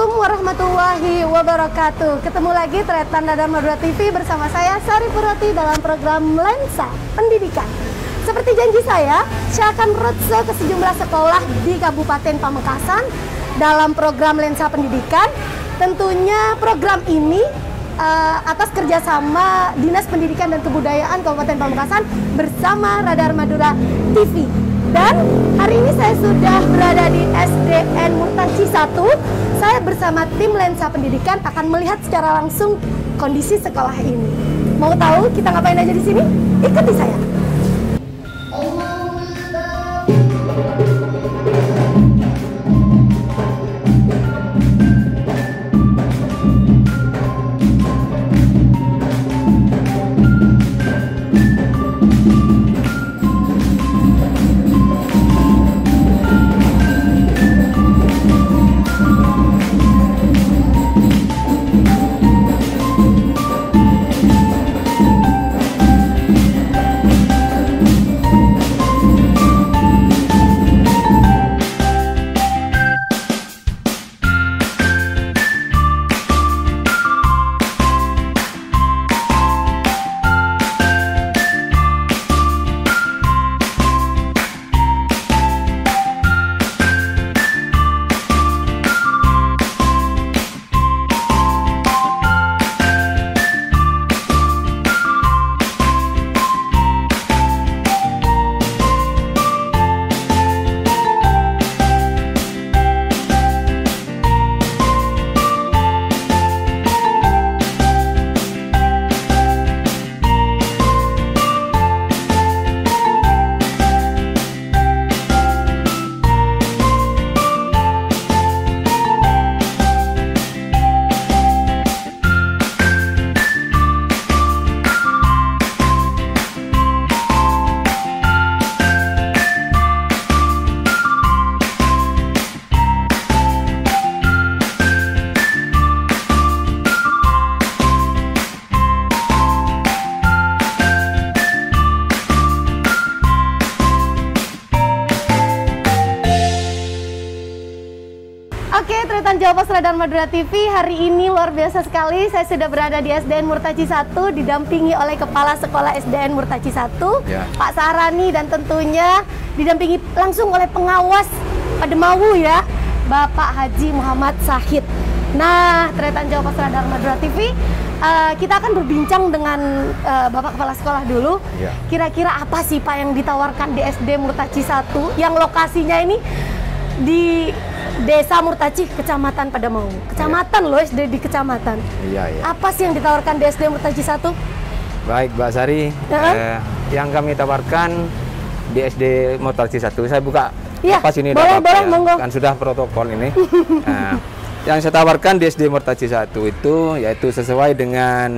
Assalamualaikum warahmatullahi wabarakatuh. Ketemu lagi Tretan Dadar Madura TV bersama saya Sari Purwati dalam program Lensa Pendidikan. Seperti janji saya akan roadshow ke sejumlah sekolah di Kabupaten Pamekasan dalam program Lensa Pendidikan. Tentunya program ini atas kerjasama Dinas Pendidikan dan Kebudayaan Kabupaten Pamekasan bersama Radar Madura TV. Dan hari ini saya sudah berada di SDN Murtaci 1. Saya bersama tim Lensa Pendidikan akan melihat secara langsung kondisi sekolah ini. Mau tahu kita ngapain aja di sini? Ikuti saya. Oke, Tretan Jawa Pos Radar Madura TV, hari ini luar biasa sekali. Saya sudah berada di SDN Murtaci 1, didampingi oleh Kepala Sekolah SDN Murtaci 1, ya, Pak Sahrani, dan tentunya didampingi langsung oleh pengawas Pademawu ya, Bapak Haji Muhammad Sahid. Nah, Tretan Jawa Pos Radar Madura TV, kita akan berbincang dengan Bapak Kepala Sekolah dulu. Kira-kira apa sih Pak yang ditawarkan di SD Murtaci 1 yang lokasinya ini di Desa Murtaci, Kecamatan Pademawu. Kecamatan loh, SD di kecamatan. Apa sih yang ditawarkan di SD Murtaci 1? Baik, Mbak Sari. Yang kami tawarkan di SD Murtaci 1, saya buka apa sini? Boleh, monggo. Kan sudah protokol ini. Nah, yang saya tawarkan di SD Murtaci 1 itu yaitu sesuai dengan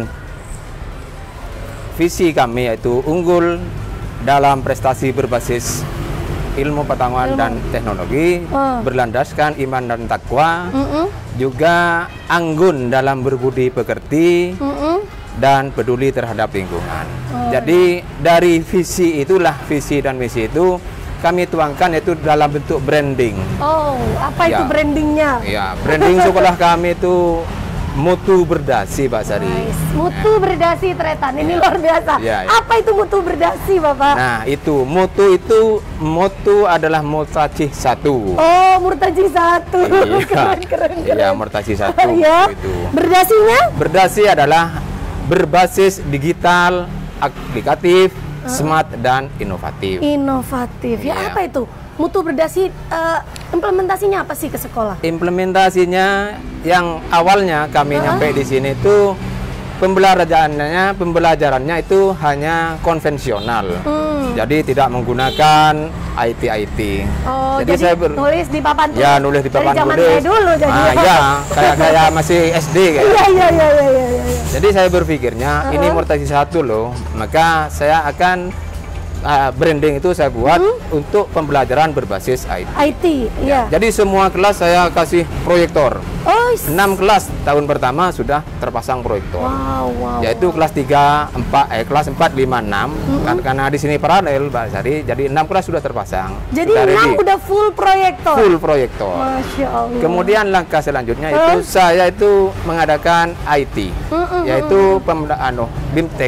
visi kami, yaitu unggul dalam prestasi berbasis ilmu pengetahuan dan teknologi, berlandaskan iman dan takwa, juga anggun dalam berbudi pekerti, dan peduli terhadap lingkungan. Jadi dari visi itulah, visi dan misi itu kami tuangkan itu dalam bentuk branding. Apa itu brandingnya? Ya, branding sekolah kami itu mutu berdasi, Pak Sari. Mutu berdasi Tretan, ini luar biasa. Apa itu mutu berdasi, Bapak? Nah, itu mutu adalah Murtaci 1. Murtaci 1. Keren. Iya, Murtaci 1. Itu. Berdasinya? Berdasi adalah berbasis digital, aplikatif, smart, dan inovatif. Inovatif. Apa itu? Mutu berdasi, implementasinya apa sih ke sekolah? Implementasinya yang awalnya kami nyampe di sini itu pembelajarannya itu hanya konvensional. Jadi tidak menggunakan IT. Jadi saya nulis di papan tulis. Ya, nulis di papan tulis. Dari zaman saya dulu jadi. Kayak masih SD kayak. Iya. Jadi saya berpikirnya ini Murtaci 1 loh, maka saya akan branding itu saya buat untuk pembelajaran berbasis IT. Jadi semua kelas saya kasih proyektor. guys. 6 kelas tahun pertama sudah terpasang proyektor. Wow. Yaitu kelas 3, 4, kelas 4, 5, 6. Karena di sini paralel, Mbak Sari, jadi 6 kelas sudah terpasang. Jadi 6 udah full proyektor. Full proyektor. Masya Allah. Kemudian langkah selanjutnya itu saya itu mengadakan IT, yaitu BIMTEK,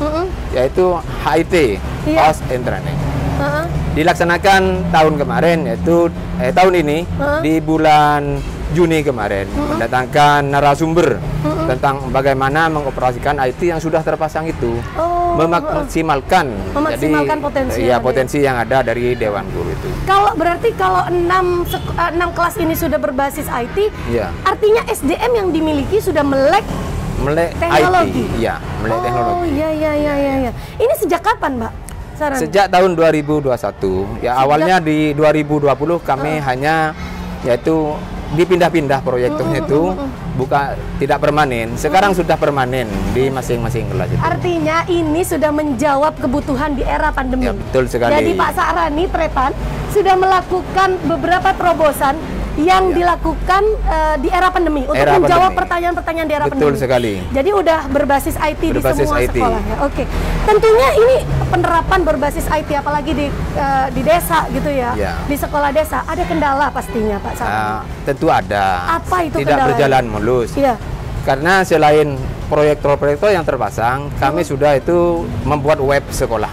yaitu HIT, House and Training. Dilaksanakan tahun kemarin, yaitu tahun ini di bulan Juni kemarin, mendatangkan narasumber tentang bagaimana mengoperasikan IT yang sudah terpasang itu, memaksimalkan potensi, potensi yang ada dari Dewan Guru itu. Kalau berarti kalau 6 kelas ini sudah berbasis IT, artinya SDM yang dimiliki sudah melek teknologi. IT, ya, melek teknologi. Iya. Ini sejak kapan, Mbak? Sejak tahun 2021. Ya, awalnya di 2020 kami hanya yaitu dipindah-pindah proyektornya itu tidak permanen. Sekarang sudah permanen di masing-masing kelas itu. Artinya ini sudah menjawab kebutuhan di era pandemi. Ya, betul sekali. Jadi Pak Sahrani Tretan sudah melakukan beberapa terobosan yang dilakukan di era pandemi untuk menjawab pertanyaan-pertanyaan di era pandemi. Betul sekali. Jadi udah berbasis IT di semua IT. sekolah ya. Oke. Tentunya ini penerapan berbasis IT apalagi di desa gitu ya. Di sekolah desa ada kendala pastinya Pak Sahrani. Tentu ada. Apa itu tidak kendalanya? Berjalan mulus. Karena selain proyektor-proyektor yang terpasang, kami sudah itu membuat web sekolah.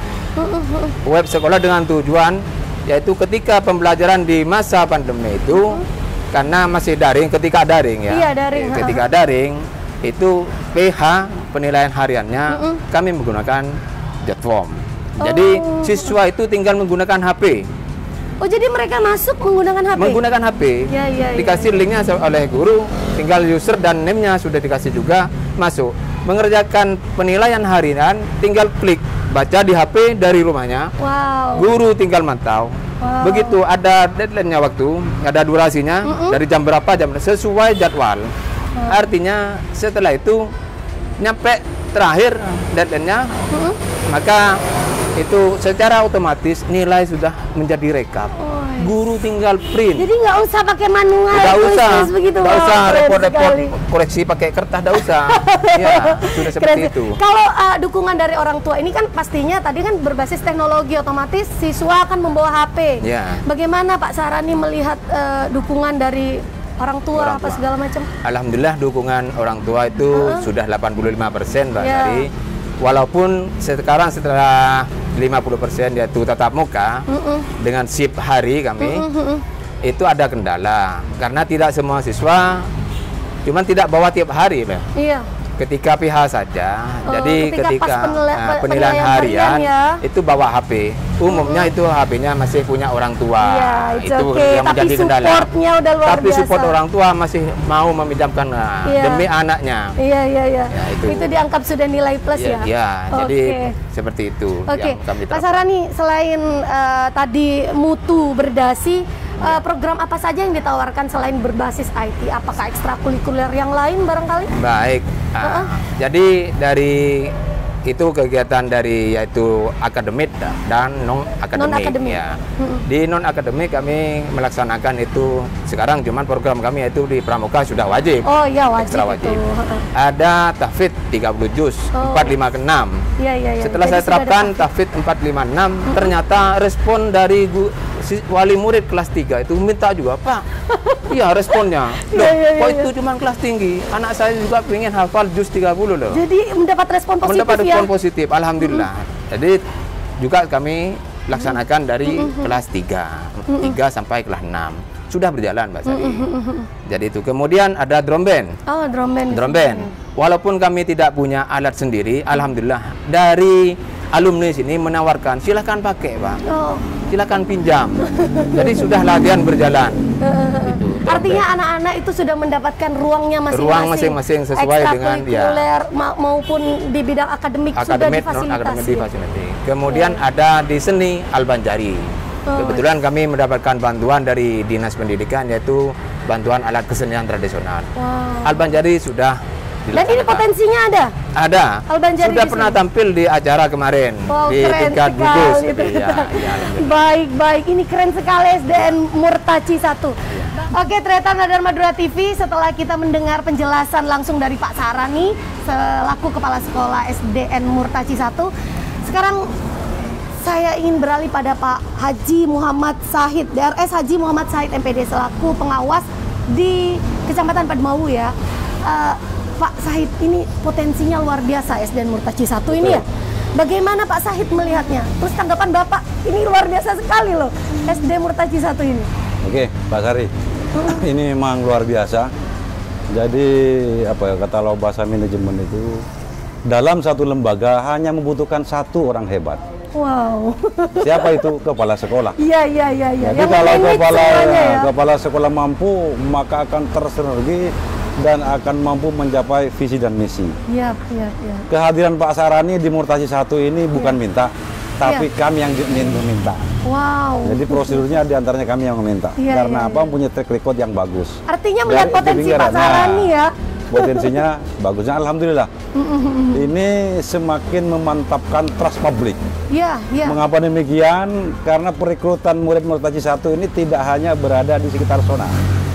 Web sekolah dengan tujuan yaitu ketika pembelajaran di masa pandemi itu karena masih daring, ketika daring ketika daring itu PH penilaian hariannya kami menggunakan Jotform. Jadi siswa itu tinggal menggunakan HP. Oh, jadi mereka masuk menggunakan HP? Menggunakan HP. Dikasih linknya oleh guru, tinggal user dan name-nya sudah dikasih juga, masuk. Mengerjakan penilaian harian, tinggal klik, baca di HP dari rumahnya. Guru tinggal mantau. Begitu ada deadline-nya waktu, ada durasinya, dari jam berapa, sesuai jadwal. Artinya setelah itu, nyampe terakhir deadline-nya, maka itu secara otomatis nilai sudah menjadi rekap. Guru tinggal print. Jadi nggak usah pakai manual. Nggak usah. Begitu. Nggak usah repot-repot koreksi pakai kertas. Nggak usah. Ya, sudah seperti itu. Kalau dukungan dari orang tua ini kan pastinya tadi kan berbasis teknologi, otomatis siswa akan membawa HP. Bagaimana Pak Sahrani melihat dukungan dari orang tua apa segala macam? Alhamdulillah dukungan orang tua itu sudah 85% Mbak Sari. Walaupun sekarang setelah 50% yaitu tatap muka dengan shift hari kami itu ada kendala karena tidak semua siswa cuman tidak bawa tiap hari, Mbak. Ketika PH saja. Jadi ketika penilaian harian itu bawa HP. Umumnya itu HP-nya masih punya orang tua. Itu yang menjadi kendala. Tapi support orang tua masih mau meminjamkan demi anaknya. Itu dianggap sudah nilai plus ya. Jadi seperti itu yang kami terapkan. Pak Sahrani, selain tadi mutu berdasi, program apa saja yang ditawarkan selain berbasis IT? Apakah ekstrakurikuler yang lain barangkali? Baik. Jadi dari itu kegiatan dari yaitu akademik dan non akademik. Di non akademik kami melaksanakan itu sekarang cuman program kami yaitu di pramuka sudah wajib. Wajib. Ekstra wajib. Ada tahfidz 30 juz 4, 5, ke 6. Setelah saya terapkan tahfidz 4, 5, 6 ternyata respon dari wali murid kelas 3 itu minta juga, Pak. Iya, responnya. Kok itu cuma kelas tinggi? Anak saya juga pengen hafal juz 30 loh. Jadi mendapat respon positif. Mendapat respon positif, alhamdulillah. Jadi juga kami laksanakan dari kelas 3 sampai kelas 6. Sudah berjalan, Mbak Sari. Jadi itu. Kemudian ada drum band. Drum band. Walaupun kami tidak punya alat sendiri, alhamdulillah dari alumni sini menawarkan, silahkan pakai, Pak. Silakan pinjam. Jadi sudah latihan berjalan. Artinya anak-anak itu sudah mendapatkan ruangnya masing-masing. Ruang masing-masing sesuai dengan maupun di bidang akademik sudah difasilitasi. Kemudian ada di seni Al-Banjari. Kebetulan kami mendapatkan bantuan dari Dinas Pendidikan yaitu bantuan alat kesenian tradisional. Al-Banjari sudah Dan ini potensinya ada? Ada. Al-Banjari sudah pernah tampil di acara kemarin. Wow, di tingkat gugus. Baik. Ini keren sekali SDN Murtaci 1. Oke, Tretan Radar Madura TV, setelah kita mendengar penjelasan langsung dari Pak Sahrani selaku Kepala Sekolah SDN Murtaci 1, sekarang saya ingin beralih pada Pak Haji Muhammad Sahid, DRS Haji Muhammad Sahid MPD selaku pengawas di Kecamatan Padmawu ya. Pak Sahid, ini potensinya luar biasa SDN Murtaci 1 ini ya. Bagaimana Pak Sahid melihatnya? Terus tanggapan Bapak, ini luar biasa sekali loh SDN Murtaci 1 ini. Oke, Pak Sari, ini memang luar biasa. Jadi apa ya, kata bahasa manajemen itu, dalam satu lembaga hanya membutuhkan satu orang hebat. Wow. Siapa itu? Kepala sekolah. Iya. Jadi kalau kepala sekolah mampu, maka akan tersinergi dan akan mampu mencapai visi dan misi. Iya. Kehadiran Pak Sahrani di Murtaci 1 ini bukan minta, tapi kami yang meminta. Wow. Jadi prosedurnya diantaranya kami yang meminta. Karena apa? Punya track record yang bagus. Artinya melihat potensi Pak Sahrani ya. Potensinya bagusnya, alhamdulillah. Ini semakin memantapkan trust publik. Iya. Mengapa demikian? Karena perekrutan murid Murtaci 1 ini tidak hanya berada di sekitar zona,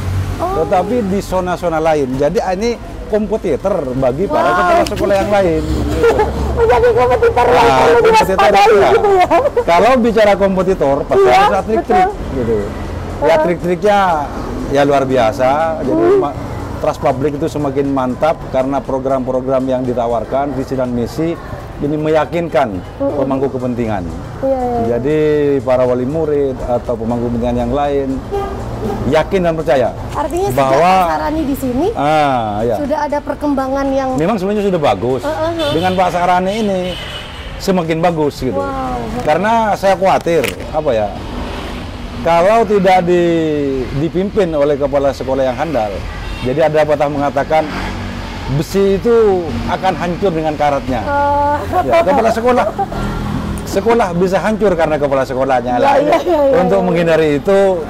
tetapi di zona-zona lain. Jadi ini kompetitor bagi para kepala sekolah yang lain. Menjadi kompetitor yang perlu diwaspadai gitu ya. Kalau bicara kompetitor, pasti ada trik-trik gitu. Ya trik-triknya ya luar biasa. Jadi trust publik itu semakin mantap karena program-program yang ditawarkan, visi dan misi ini meyakinkan pemangku kepentingan. Jadi para wali murid atau pemangku kepentingan yang lain yakin dan percaya. Artinya bahwa sejak Pak Sahrani di sini sudah ada perkembangan yang memang sebenarnya sudah bagus. Dengan Pak Sahrani ini semakin bagus gitu. Karena saya khawatir apa ya, kalau tidak dipimpin oleh kepala sekolah yang handal. Jadi ada pepatah mengatakan besi itu akan hancur dengan karatnya. Ya, kepala sekolah bisa hancur karena kepala sekolahnya. Untuk menghindari itu,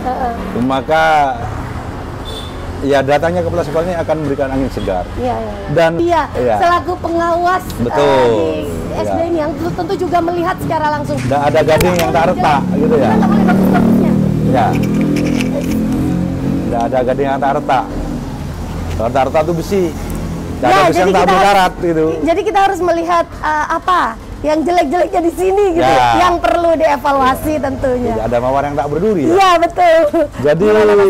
maka ya datangnya kepala sekolah ini akan memberikan angin segar. Dan selaku pengawas di SD ini yang tentu juga melihat secara langsung. Dan ada gading yang tak retak, gitu ya. Ya. Dan ada gading yang tak retak. Rata-rata itu besi, ada besi yang tak berkarat gitu. Jadi kita harus melihat apa yang jelek-jeleknya di sini gitu, yang perlu dievaluasi tentunya. Jadi ada mawar yang tak berduri. Iya betul. Jadi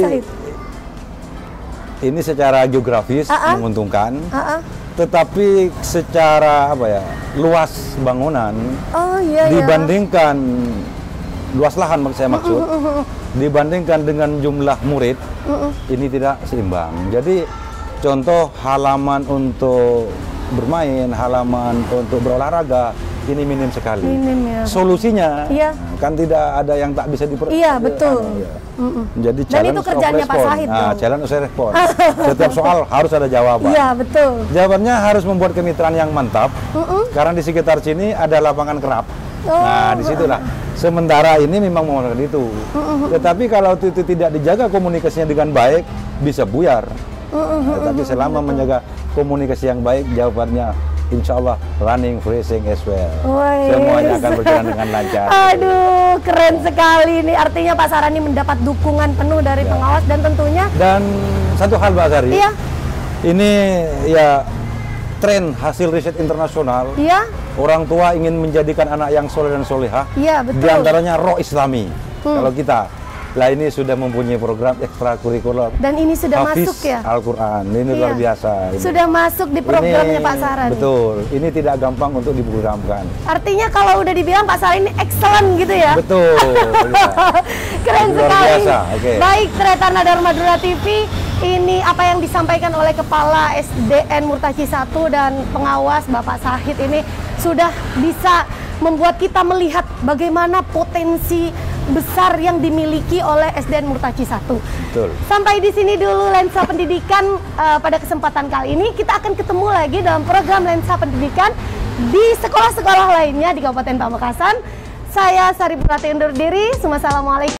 ini secara geografis menguntungkan, tetapi secara apa ya, luas bangunan dibandingkan luas lahan saya maksud, dibandingkan dengan jumlah murid ini tidak seimbang. Jadi contoh halaman untuk bermain, halaman untuk berolahraga ini minim sekali. Solusinya kan tidak ada yang tak bisa diperoleh. Iya betul. Jadi dan itu kerjanya Pak Sahid. Challenge of respon. Setiap soal harus ada jawaban. Iya betul. Jawabannya harus membuat kemitraan yang mantap. Karena di sekitar sini ada lapangan kerap. Nah disitulah. Sementara ini memang memang itu. Tetapi kalau itu tidak dijaga komunikasinya dengan baik, bisa buyar. Tapi selama menjaga komunikasi yang baik, jawabannya insya Allah running, freezing as well. Semuanya akan berjalan dengan lancar. Aduh, keren sekali ini. Artinya Pak Sahrani mendapat dukungan penuh dari pengawas dan tentunya. Dan satu hal Mbak Sari, ini ya tren hasil riset internasional. Orang tua ingin menjadikan anak yang soleh dan solehah. Di antaranya roh Islami. Kalau kita. Lah ini sudah mempunyai program ekstrakurikuler dan ini sudah Hafiz masuk ya Al-Quran, ini luar biasa ini. Sudah masuk di programnya Pak Sahrani. Betul, ini tidak gampang untuk diprogramkan. Artinya kalau udah dibilang Pak Sahrani excellent gitu ya. Betul. Keren sekali. Baik, Tretan Radar Madura TV, ini apa yang disampaikan oleh Kepala SDN Murtaci 1 dan pengawas Bapak Sahid ini sudah bisa membuat kita melihat bagaimana potensi besar yang dimiliki oleh SDN Murtaci 1. Betul. Sampai di sini dulu Lensa Pendidikan pada kesempatan kali ini. Kita akan ketemu lagi dalam program Lensa Pendidikan di sekolah-sekolah lainnya di Kabupaten Pamekasan. Saya Sari Purwati undur diri. Wassalamualaikum.